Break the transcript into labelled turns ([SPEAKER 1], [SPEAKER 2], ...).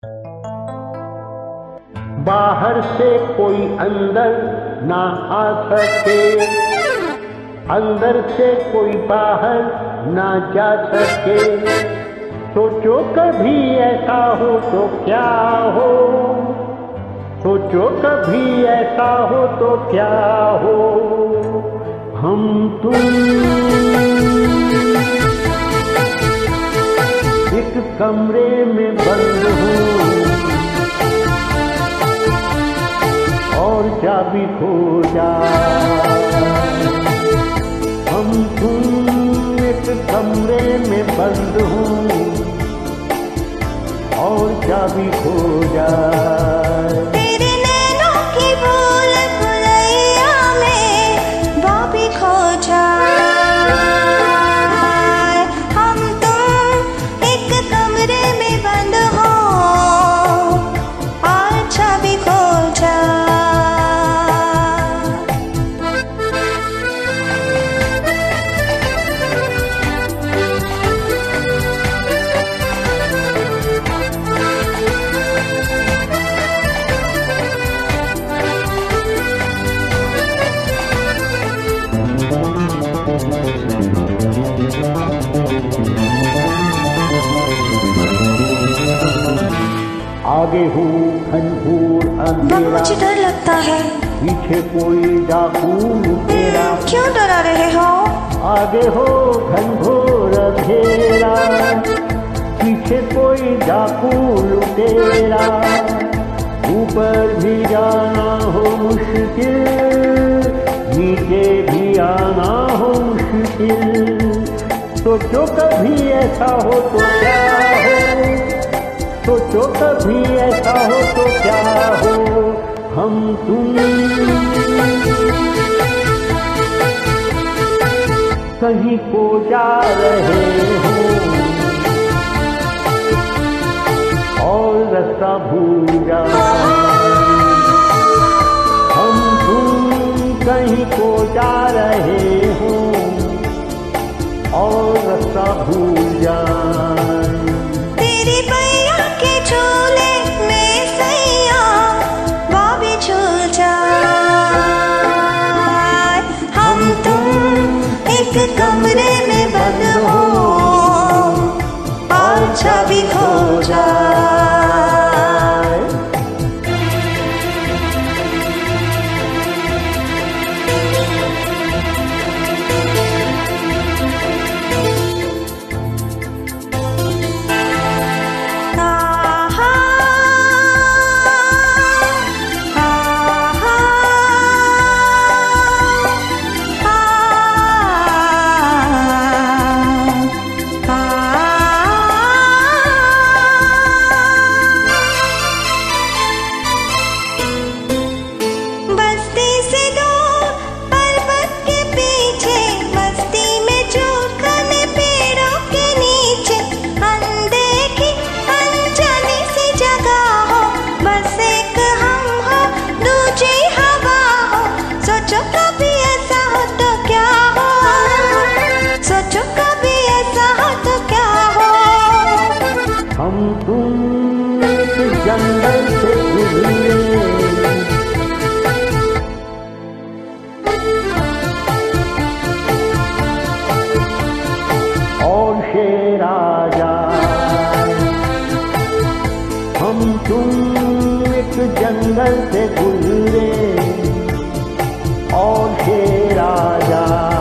[SPEAKER 1] बाहर से कोई अंदर ना आ सके, अंदर से कोई बाहर ना जा सके। सोचो कभी ऐसा हो तो क्या हो, सोचो कभी ऐसा हो तो क्या हो। हम तुम एक कमरे में बंद हो और चाबी खो जाए। हम तुम एक कमरे में बंद हो और चाबी खो जाए।
[SPEAKER 2] तेरे नैनों की भूल भुलैया में बाबी खो जाए। हम तुम एक कमरे में बंद हो और चाबी खो जाए।
[SPEAKER 1] आगे हो घनघोर अंधेरा,
[SPEAKER 2] मुझे डर लगता है।
[SPEAKER 1] पीछे कोई डाकू लुटेरा।
[SPEAKER 2] क्यों डरा रहे हो?
[SPEAKER 1] आगे हो घनघोर अंधेरा, पीछे कोई डाकू लुटेरा। ऊपर भी जाना हो मुश्किल, नीचे भी आना हो मुश्किल। सोचो कभी ऐसा हो तो क्या हो, सोचो कभी ऐसा हो तो क्या हो। हम तुम कहीं को जा रहे हो और रास्ता भूल जाए। हम तुम कहीं को जा रहे हो और रास्ता भूल जाए।
[SPEAKER 2] तेरी बैया के झूले में सैया बाबी झूल जाए। हम तुम एक कमरे में बंद हो और चाबी खो जाए।
[SPEAKER 1] हम तुम एक जंगल से गुजरे और शेर आजा। हम तुम एक जंगल से गुजरे और शेर आजा।